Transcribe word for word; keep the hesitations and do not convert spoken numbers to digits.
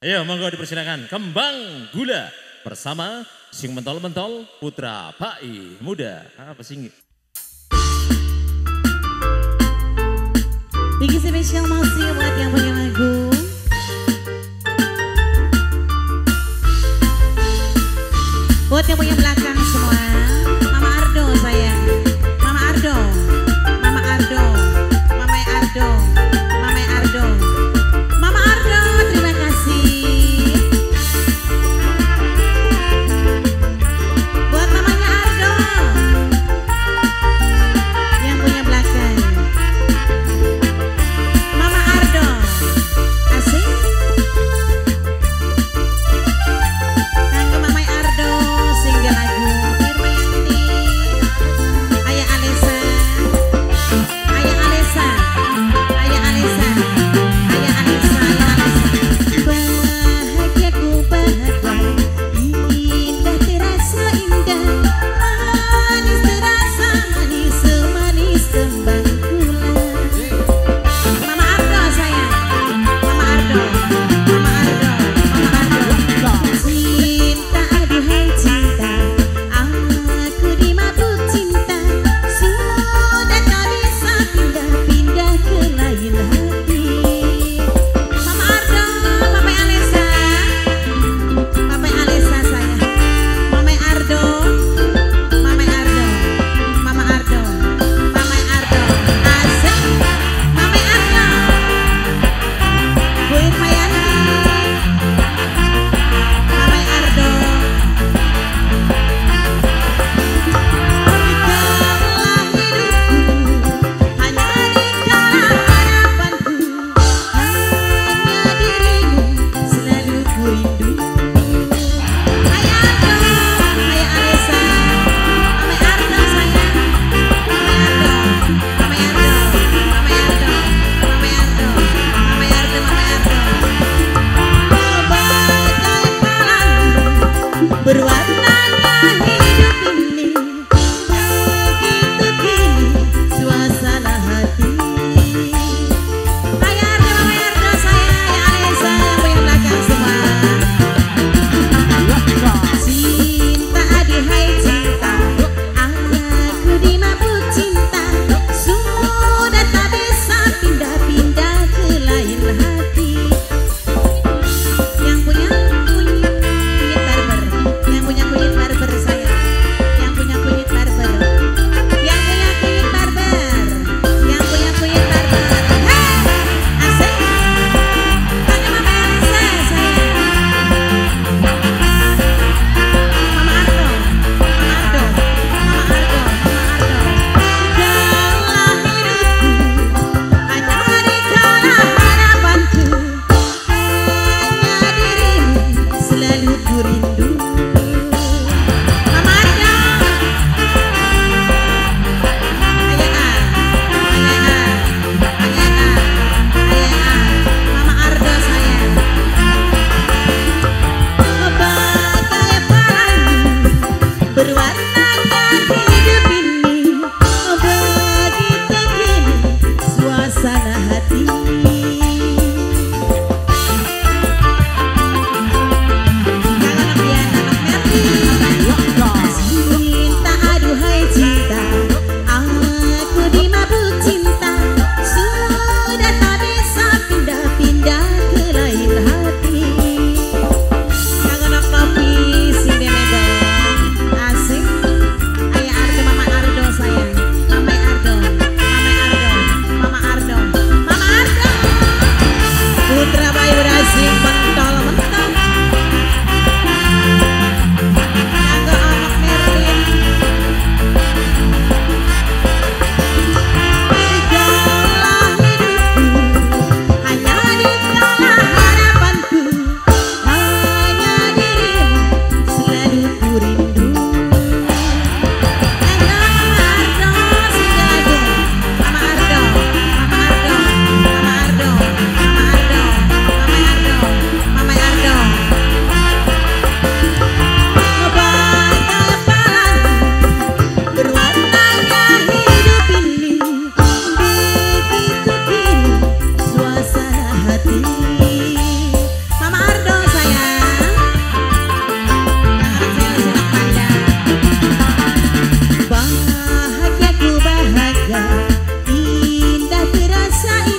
Ayo monggo dipersilakan Kembang Gula bersama sing mentol-mentol Putra Pai Muda. Apa sing? Ini spesial masih buat yang punya lagu. Buat yang punya belakang semua. Mama Ardo sayang. Mama Ardo. Mama Ardo. Mama Ardo. Mama Ardo. Mama Ardo, terima kasih. Buat mamanya Ardo. Yang punya belakang. Mama Ardo. Asik. Kanggo Mama Ardo sing lagu Irma Yanti. Ayah Alesa. Ayah Alesa. Ayah Alesa. Ayah Alesa. Ayah Alesa. Bahagiaku bahagia. Indah terasa indah. Manis terasa manis semanis kembang gula. Mama Ardo sayang. Mama Ardo. Mama Ardo. Mama Ardo. Cinta aduhai cinta. Aku dimabuk cinta. Sudah tak bisa pindah-pindah ke lain hati. Mama Ardo. Mama Alesa. Mama Alesa sayang. Mama Ardo. Mama Ardo. Mama Ardo. Mama Ardo. Asik. Mama Ardo. Bu Irma Yanti. Mama Ardo. Dikala hidupku hanya dikala harapanku, hanya dirimu selalu ku rindu. Ayah Ardo, Ayah Alesa, Mama Ardo sayang, Mama Ardo, Mama Ardo, Mama Ardo, Mama Ardo, Mama Ardo, Mama Ardo. Bagai pelangi berwarnanya hidup ini, begitu kini suasana hati. Ayah Ardo, Mama Ardo sayang, Ayah Alesa yang punya belakang semua. Cinta aduhai cinta, aku dimabuk cinta. Sudah tak bisa pindah-pindah ke lain hati. Yang punya punya punya barber, yang punya Indonesia